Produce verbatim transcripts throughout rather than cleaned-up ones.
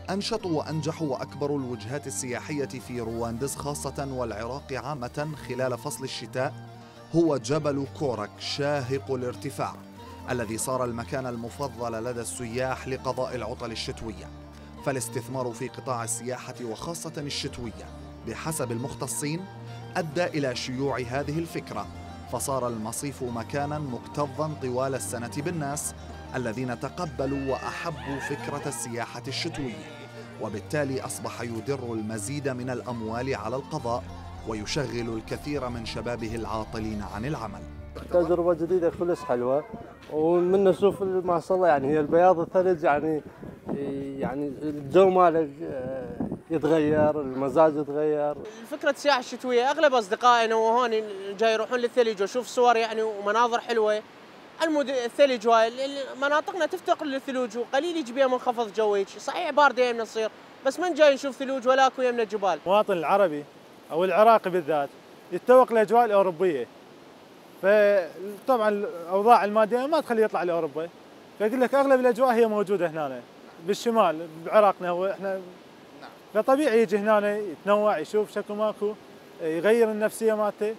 أنشطوا وأنجحوا وأكبروا الوجهات السياحية في رواندز خاصة والعراق عامة خلال فصل الشتاء هو جبل كورك شاهق الارتفاع، الذي صار المكان المفضل لدى السياح لقضاء العطل الشتوية. فالاستثمار في قطاع السياحة وخاصة الشتوية بحسب المختصين أدى إلى شيوع هذه الفكرة، فصار المصيف مكانا مكتظا طوال السنة بالناس الذين تقبلوا وأحبوا فكرة السياحة الشتوية، وبالتالي أصبح يدر المزيد من الأموال على القضاء ويشغل الكثير من شبابه العاطلين عن العمل. تجربة جديدة كلش حلوة، ومن نشوف ما شاء الله يعني هي البياض الثلج يعني يعني الجو ماله يتغير، المزاج يتغير. فكرة السياحة الشتوية أغلب أصدقائنا وهون جاي يروحون للثلج وشوف صور يعني ومناظر حلوة. المد... الثلج هاي مناطقنا تفتقر للثلوج وقليل يجي بها منخفض جوي، صحيح باردة يمنا تصير بس من جاي نشوف ثلوج ولا اكو يمنا جبال. المواطن العربي او العراقي بالذات يتوق للاجواء الاوروبيه، فطبعا الاوضاع الماديه ما تخليه يطلع لاوروبا، فيقول لك اغلب الاجواء هي موجوده هنا بالشمال بعراقنا هو احنا، فطبيعي يجي هنا يتنوع يشوف شكو ماكو يغير النفسيه مالته.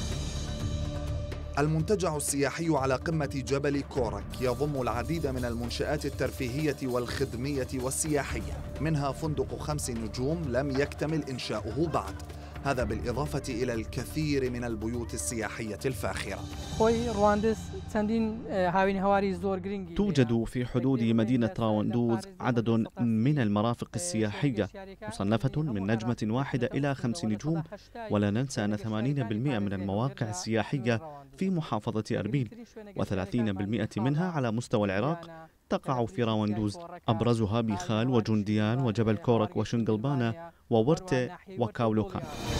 المنتجع السياحي على قمة جبل كورك يضم العديد من المنشآت الترفيهية والخدمية والسياحية، منها فندق خمس نجوم لم يكتمل إنشاؤه بعد، هذا بالإضافة إلى الكثير من البيوت السياحية الفاخرة. توجد في حدود مدينة راوندوز عدد من المرافق السياحية مصنفة من نجمة واحدة إلى خمس نجوم، ولا ننسى أن ثمانين بالمئة من المواقع السياحية في محافظة أربيل وثلاثين بالمئة منها على مستوى العراق تقع في راوندوز، أبرزها بيخال وجنديان وجبل كورك وشنقلبانة وورتة وكاولوكان.